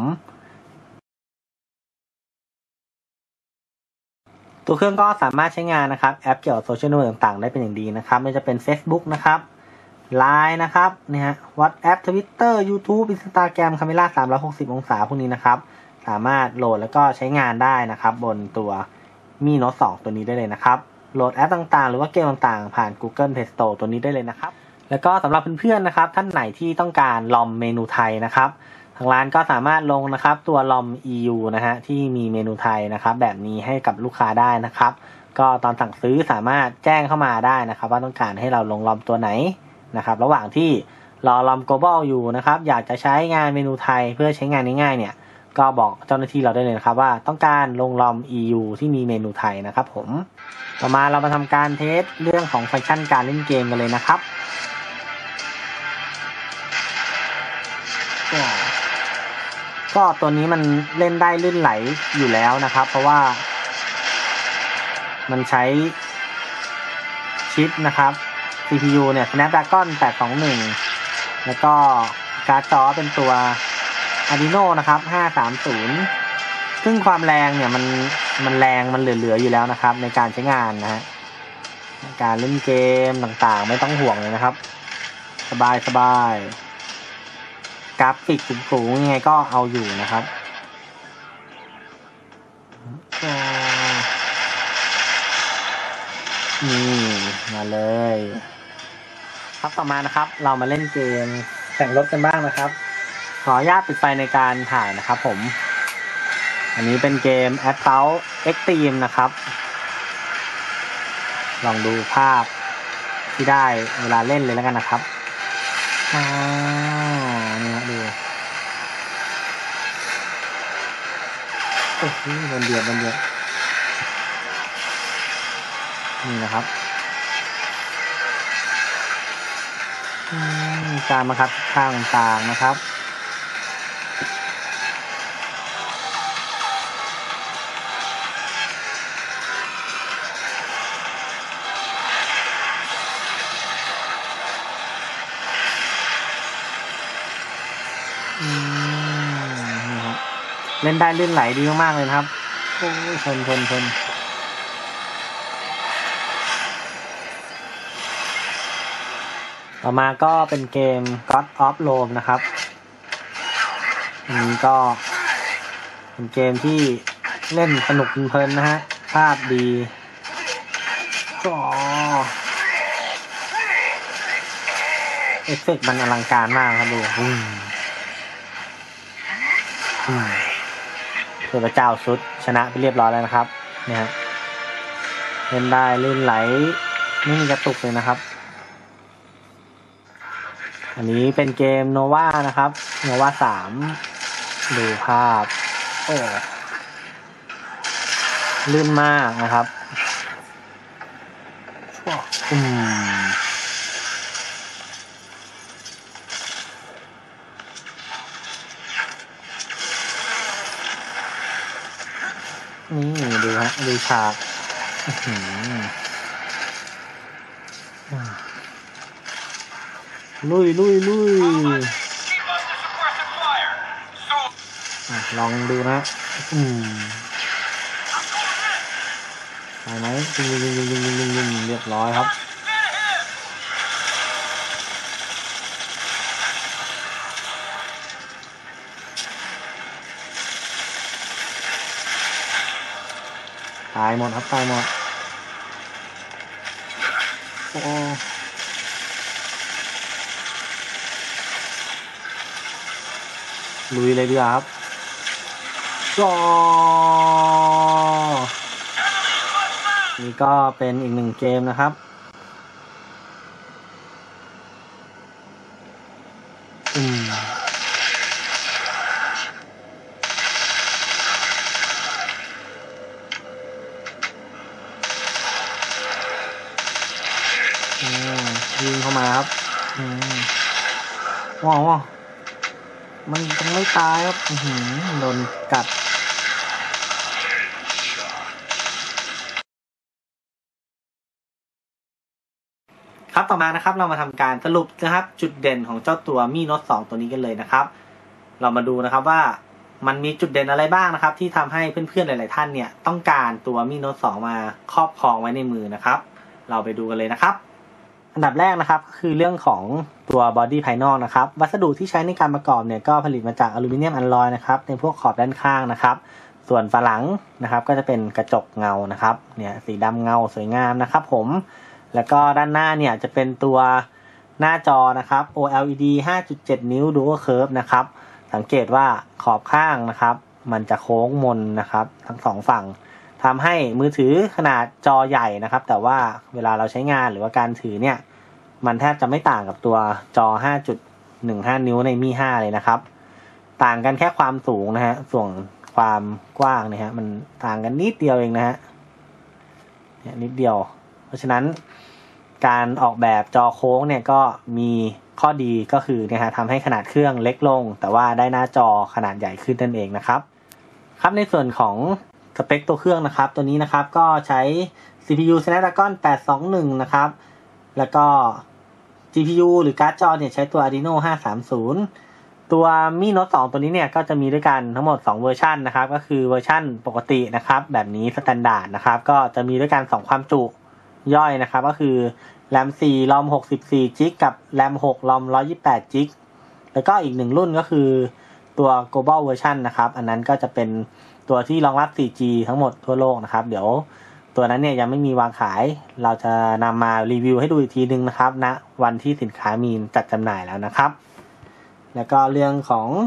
ตัวเครื่องก็สามารถใช้งานนะครับแอปเกี่ยวกับโซเชียลเน็ตเวิร์กต่างๆได้เป็นอย่างดีนะครับไม่ว่าจะเป็น Facebook นะครับLine นะครับเนี่ย WhatsApp Twitter YouTube Instagram Camera 360 องศาพวกนี้นะครับสามารถโหลดแล้วก็ใช้งานได้นะครับบนตัว Mi Note 2ตัวนี้ได้เลยนะครับโหลดแอปต่างๆหรือว่าเกมต่างๆผ่าน Google Play Store ตัวนี้ได้เลยนะครับแล้วก็สำหรับเพื่อนๆนะครับท่านไหนที่ต้องการROMเมนูไทยนะครับทางร้านก็สามารถลงนะครับตัวROM EU นะฮะที่มีเมนูไทยนะครับแบบนี้ให้กับลูกค้าได้นะครับก็ตอนสั่งซื้อสามารถแจ้งเข้ามาได้นะครับว่าต้องการให้เราลงROMตัวไหนนะครับระหว่างที่รอROM Global อยู่นะครับอยากจะใช้งานเมนูไทยเพื่อใช้งานง่ายๆเนี่ยก็บอกเจ้าหน้าที่เราได้เลยนะครับว่าต้องการลงROM EU ที่มีเมนูไทยนะครับผมต่อมาเรามาทำการเทสเรื่องของฟังก์ชันการเล่นเกมกันเลยนะครับก็ตัวนี้มันเล่นได้ลื่นไหลอยู่แล้วนะครับเพราะว่ามันใช้ชิปนะครับCPU เนี่ย Snapdragon 821แล้วก็การ์ดจอเป็นตัว Adreno นะครับ530ซึ่งความแรงเนี่ยมันแรงมันเหลือๆอยู่แล้วนะครับในการใช้งานนะฮะการเล่นเกมต่างๆไม่ต้องห่วงเลยนะครับสบายกราฟิกสูงๆยังไงก็เอาอยู่นะครับนี่มาเลยครับต่อมานะครับเรามาเล่นเกมแข่งรถกันบ้างนะครับขออนุญาตปิดไฟในการถ่ายนะครับผมอันนี้เป็นเกม Assault Extreme นะครับลองดูภาพที่ได้เวลาเล่นเลยแล้วกันนะครับนี่ฮะดูโอ้โหมันเดือดนี่นะครับการบังคับทางต่างๆนะครับนี่ครับเล่นได้ลื่นไหลดีมากๆเลยนะครับโอ้ยชนต่อมาก็เป็นเกม God of Rome นะครับอันนี้ก็เป็นเกมที่เล่นสนุกเพลินนะฮะภาพดีก็เอฟเฟกต์มันอลังการมากครับดูเทพเจ้าชุดชนะไปเรียบร้อยแล้วนะครับเนี่ยเล่นได้ลื่นไหลไม่มีกระตุกเลยนะครับอันนี้เป็นเกมโนวานะครับโนวา3ดูภาพโอ้ลื่นมากนะครับนี่ดูฮะดูฉากลุยลองดูนะไปไหมยิงเรียบร้อยครับตายหมดครับตายหมดโอ้ลุยเลยดีกว่าครับนี่ก็เป็นอีกหนึ่งเกมนะครับยิงเข้ามาครับว้าวมันยังไม่ตายครับโดนกัดครับต่อมานะครับเรามาทำการสรุปนะครับจุดเด่นของเจ้าตัวMi Note 2ตัวนี้กันเลยนะครับเรามาดูนะครับว่ามันมีจุดเด่นอะไรบ้างนะครับที่ทำให้เพื่อนๆหลายๆท่านเนี่ยต้องการตัว Mi Note 2มาครอบครองไว้ในมือนะครับเราไปดูกันเลยนะครับอันดับแรกนะครับคือเรื่องของตัวบอดี้ภายนอกนะครับวัสดุที่ใช้ในการประกอบเนี่ยก็ผลิตมาจากอลูมิเนียมอลลอยนะครับในพวกขอบด้านข้างนะครับส่วนฝาหลังนะครับก็จะเป็นกระจกเงานะครับเนี่ยสีดำเงาสวยงามนะครับผมแล้วก็ด้านหน้าเนี่ยจะเป็นตัวหน้าจอนะครับ OLED 5.7 นิ้ว Dual Curve นะครับสังเกตว่าขอบข้างนะครับมันจะโค้งมนนะครับทั้งสองฝั่งทำให้มือถือขนาดจอใหญ่นะครับแต่ว่าเวลาเราใช้งานหรือว่าการถือเนี่ยมันแทบจะไม่ต่างกับตัวจอ 5.15 นิ้วในMi 5เลยนะครับต่างกันแค่ความสูงนะฮะส่วนความกว้างเนี่ยฮะมันต่างกันนิดเดียวเองนะฮะเนี่ยนิดเดียวเพราะฉะนั้นการออกแบบจอโค้งเนี่ยก็มีข้อดีก็คือเนี่ยฮะทำให้ขนาดเครื่องเล็กลงแต่ว่าได้หน้าจอขนาดใหญ่ขึ้นนั่นเองนะครับครับในส่วนของสเปคตัวเครื่องนะครับตัวนี้นะครับก็ใช้ CPU Snapdragon 821นะครับแล้วก็ GPU หรือการ์ดจอเนี่ยใช้ตัว Adreno 530ตัว Mi Note 2ตัวนี้เนี่ยก็จะมีด้วยกันทั้งหมด2เวอร์ชันนะครับก็คือเวอร์ชันปกตินะครับแบบนี้สแตนดาร์ดนะครับก็จะมีด้วยกัน2ความจุย่อยนะครับก็คือ RAM 4 ROM 64 GB กับ RAM 6 ROM 128 GB แล้วก็อีก1รุ่นก็คือตัว Global Version นะครับอันนั้นก็จะเป็นตัวที่รองรับ 4G ทั้งหมดทั่วโลกนะครับเดี๋ยวตัวนั้นเนี่ยยังไม่มีวางขายเราจะนำมารีวิวให้ดูอีกทีนึงนะครับณวันที่สินค้ามีจัดจำหน่ายแล้วนะครับแล้วก็เรื่องของ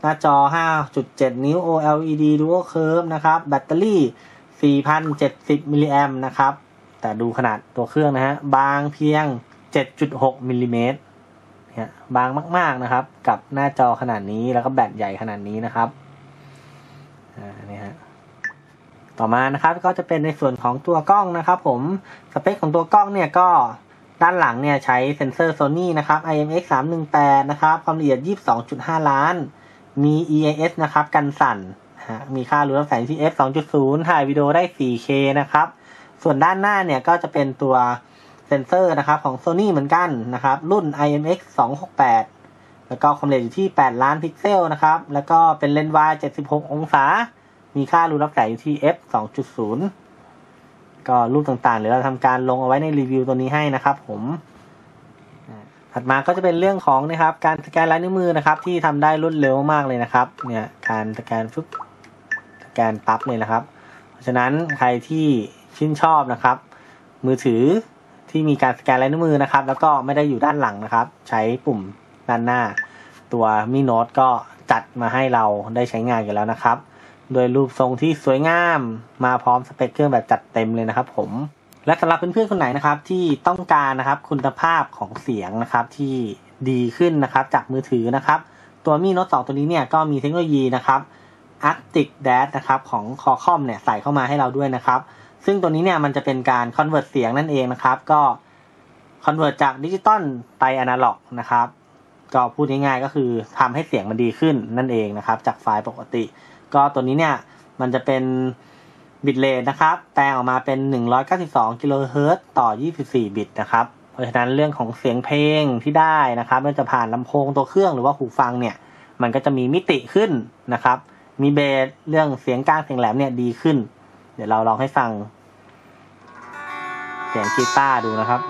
หน้าจอ 5.7 นิ้ว OLED Dual Curve นะครับแบตเตอรี่ 4,070 มิลลิแอมป์นะครับแต่ดูขนาดตัวเครื่องนะฮะบางเพียง 7.6 มิลลิเมตรเนี่ยบางมากๆนะครับกับหน้าจอขนาดนี้แล้วก็แบตใหญ่ขนาดนี้นะครับนี่ฮะต่อมานะครับก็จะเป็นในส่วนของตัวกล้องนะครับผมสเปคของตัวกล้องเนี่ยก็ด้านหลังเนี่ยใช้เซ็นเซอร์ Sony นะครับ IMX318 นะครับความละเอียด 22.5 ล้านมี EIS นะครับกันสั่นมีค่ารู้รับแสง TF 2.0 ถ่ายวิดีโอได้ 4K นะครับส่วนด้านหน้าเนี่ยก็จะเป็นตัวเซ็นเซอร์นะครับของ Sony เหมือนกันนะครับรุ่น IMX268 แล้วก็ความละเอียดอยู่ที่ 8 ล้านพิกเซลนะครับแล้วก็เป็นเลนส์วาย 76 องศามีค่ารู้รับแสงอยู่ที่ f 2.0 ก็รูปต่างๆเดี๋ยวเราทำการลงเอาไว้ในรีวิวตัวนี้ให้นะครับผมถัดมาก็จะเป็นเรื่องของนะครับการสแกนลายนิ้วมือนะครับที่ทำได้รวดเร็วมากเลยนะครับเนี่ยการสแกนสแกนปั๊บเลยนะครับเพราะฉะนั้นใครที่ชื่นชอบนะครับมือถือที่มีการสแกนลายนิ้วมือนะครับแล้วก็ไม่ได้อยู่ด้านหลังนะครับใช้ปุ่มด้านหน้าตัวMi Note ก็จัดมาให้เราได้ใช้งานกันแล้วนะครับโดยรูปทรงที่สวยงามมาพร้อมสเปคเครื่องแบบจัดเต็มเลยนะครับผมและสำหรับเพื่อนๆคนไหนนะครับที่ต้องการนะครับคุณภาพของเสียงนะครับที่ดีขึ้นนะครับจากมือถือนะครับตัวMi Note 2ตัวนี้เนี่ยก็มีเทคโนโลยีนะครับ Arctic Dash นะครับของ Qualcomm เนี่ยใส่เข้ามาให้เราด้วยนะครับซึ่งตัวนี้เนี่ยมันจะเป็นการคอนเวิร์ตเสียงนั่นเองนะครับก็คอนเวิร์ตจากดิจิตอลไปอนาล็อกนะครับก็พูดง่ายๆก็คือทำให้เสียงมันดีขึ้นนั่นเองนะครับจากไฟล์ปกติก็ตัวนี้เนี่ยมันจะเป็นบิตเรทนะครับแปลงออกมาเป็น192กิโลเฮิรตซ์ต่อ24บิตนะครับเพราะฉะนั้นเรื่องของเสียงเพลงที่ได้นะครับไม่ว่าจะผ่านลำโพงตัวเครื่องหรือว่าหูฟังเนี่ยมันก็จะมีมิติขึ้นนะครับมีเบสเรื่องเสียงกลางเสียงแหลมเนี่ยดีขึ้นเดี๋ยวเราลองให้ฟังเสียงกีตาร์ดูนะครับ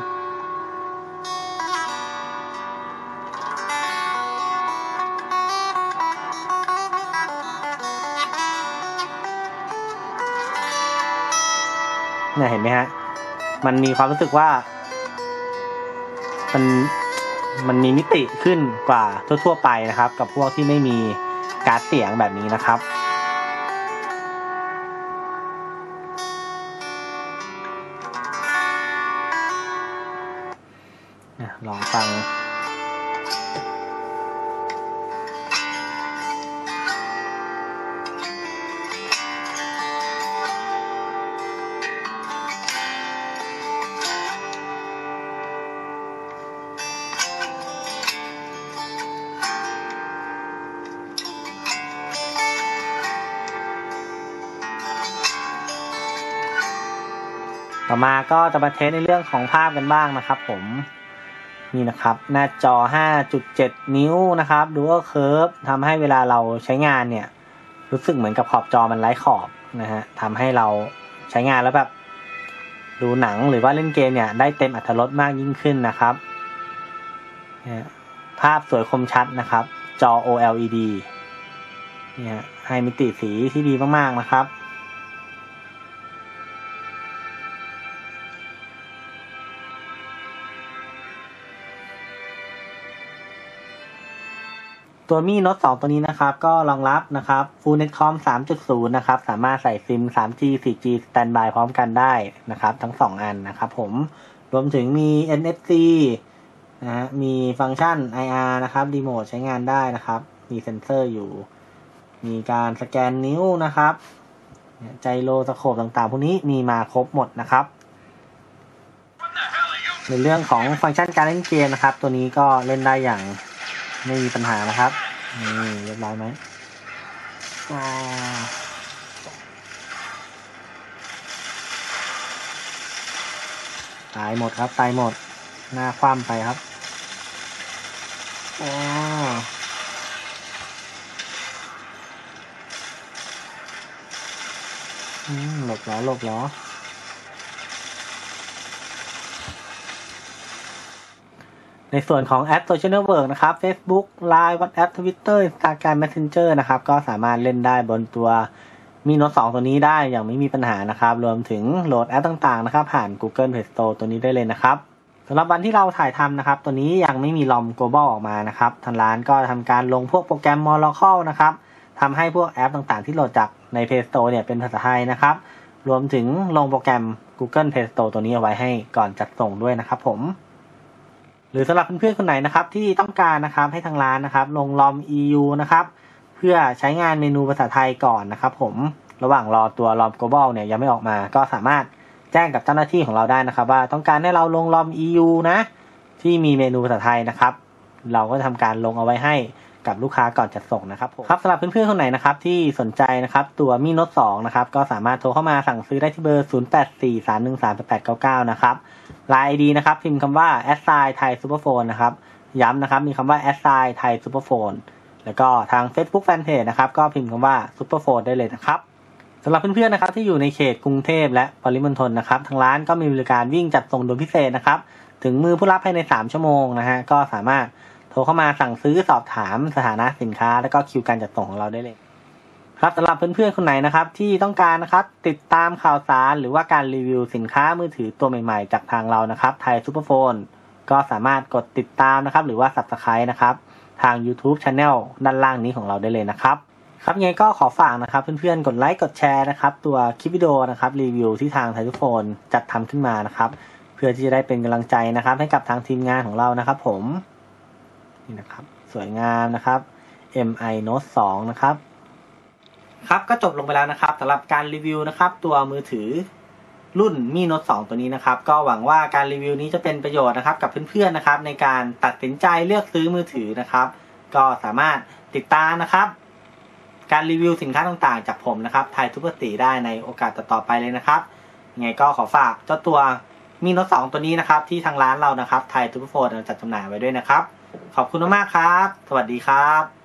เนี่ยเห็นไหมฮะมันมีความรู้สึกว่ามันมีมิติขึ้นกว่าทั่วๆไปนะครับกับพวกที่ไม่มีการ์ดเสียงแบบนี้นะครับลองฟังต่อมาก็จะมาเทสในเรื่องของภาพกันบ้างนะครับผมนี่นะครับหน้าจอ 5.7 นิ้วนะครับ Dual Curve ทำให้เวลาเราใช้งานเนี่ยรู้สึกเหมือนกับขอบจอมันไร้ขอบนะฮะทำให้เราใช้งานแล้วแบบดูหนังหรือว่าเล่นเกมเนี่ยได้เต็มอรรถรสมากยิ่งขึ้นนะครับภาพสวยคมชัดนะครับจอ OLED เนี่ยให้มิติสีที่ดีมากๆนะครับตัว Mi Note 2ตัวนี้นะครับก็รองรับนะครับ Full Netcom 3.0 นะครับสามารถใส่ซิม 3G 4G Standby พร้อมกันได้นะครับทั้ง2อันนะครับผมรวมถึงมี NFC นะฮะมีฟังก์ชัน IR นะครับรีโมทใช้งานได้นะครับมีเซ็นเซอร์อยู่มีการสแกนนิ้วนะครับไจโรสโคปต่างๆพวกนี้มีมาครบหมดนะครับในเรื่องของฟังก์ชันการเล่นเกมนะครับตัวนี้ก็เล่นได้อย่างไม่มีปัญหานะครับนี่เรียบร้อยไหมตายหมดครับตายหมดหน้าคว่ำไปครับหลบล้อในส่วนของแอป Social Network นะครับ Facebook Line WhatsApp Twitter Instagram Messenger นะครับก็สามารถเล่นได้บนตัว Mi Note 2ตัวนี้ได้อย่างไม่มีปัญหานะครับรวมถึงโหลดแอปต่างๆนะครับผ่าน Google Play Store ตัวนี้ได้เลยนะครับสำหรับวันที่เราถ่ายทำนะครับตัวนี้ยังไม่มีลอม global ออกมานะครับทางร้านก็ทำการลงพวกโปรแกรม Monocle นะครับทำให้พวกแอปต่างๆที่โหลดจากใน Play Store เนี่ยเป็นภาษาไทยนะครับรวมถึงลงโปรแกรม Google Play Store ตัวนี้เอาไว้ให้ก่อนจัดส่งด้วยนะครับผมหรือสำหรับเพื่อนๆคนไหนนะครับที่ต้องการนะครับให้ทางร้านนะครับลงลอม EU นะครับเพื่อใช้งานเมนูภาษาไทยก่อนนะครับผมระหว่างรอตัวลอม global เนี่ยยังไม่ออกมาก็สามารถแจ้งกับเจ้าหน้าที่ของเราได้นะครับว่าต้องการให้เราลงลอม EU นะที่มีเมนูภาษาไทยนะครับเราก็ทำการลงเอาไว้ให้กับลูกค้าก่อนจัดส่งนะครับผมครับสำหรับเพื่อนๆคนไหนนะครับที่สนใจนะครับตัวMi Note 2นะครับก็สามารถโทรเข้ามาสั่งซื้อได้ที่เบอร์ 0843138899 นะครับ LINE ID นะครับพิมพ์คำว่า @Thai Superphone นะครับย้ำนะครับมีคำว่า @Thai Superphone แล้วก็ทาง Facebook Fanpage นะครับก็พิมพ์คำว่า Superphone ได้เลยนะครับสำหรับเพื่อนๆนะครับที่อยู่ในเขตกรุงเทพและปริมณฑลนะครับทางร้านก็มีบริการวิ่งจัดส่งโดยพิเศษนะครับถึงมือผู้รับภายใน3ชั่วโมงนะฮะก็สามารถโทรเข้ามาสั่งซื้อสอบถามสถานะสินค้าแล้วก็คิวการจัดส่งของเราได้เลยครับสำหรับเพื่อนๆคนไหนนะครับที่ต้องการนะครับติดตามข่าวสารหรือว่าการรีวิวสินค้ามือถือตัวใหม่ๆจากทางเรานะครับไทยซูเปอร์โฟนก็สามารถกดติดตามนะครับหรือว่า Subscribe นะครับทาง YouTube Channel ด้านล่างนี้ของเราได้เลยนะครับครับยังไงก็ขอฝากนะครับเพื่อนๆกดไลค์กดแชร์นะครับตัวคลิปวิดีโอนะครับรีวิวที่ทางไทยซูเปอร์โฟนจัดทำขึ้นมานะครับเพื่อที่จะได้เป็นกำลังใจนะครับให้กับทางทีมงานของเรานะครับผมนี่นะครับสวยงามนะครับ Mi Note 2นะครับครับก็จบลงไปแล้วนะครับสำหรับการรีวิวนะครับตัวมือถือรุ่นMi Note 2ตัวนี้นะครับก็หวังว่าการรีวิวนี้จะเป็นประโยชน์นะครับกับเพื่อนๆนะครับในการตัดสินใจเลือกซื้อมือถือนะครับก็สามารถติดตามนะครับการรีวิวสินค้าต่างๆจากผมนะครับไทยทุกตีได้ในโอกาสต่อๆไปเลยนะครับยังไงก็ขอฝากเจ้าตัวMi Note 2ตัวนี้นะครับที่ทางร้านเรานะครับไทยทุกโฟนจัดจำหน่ายไว้ด้วยนะครับขอบคุณมากๆครับสวัสดีครับ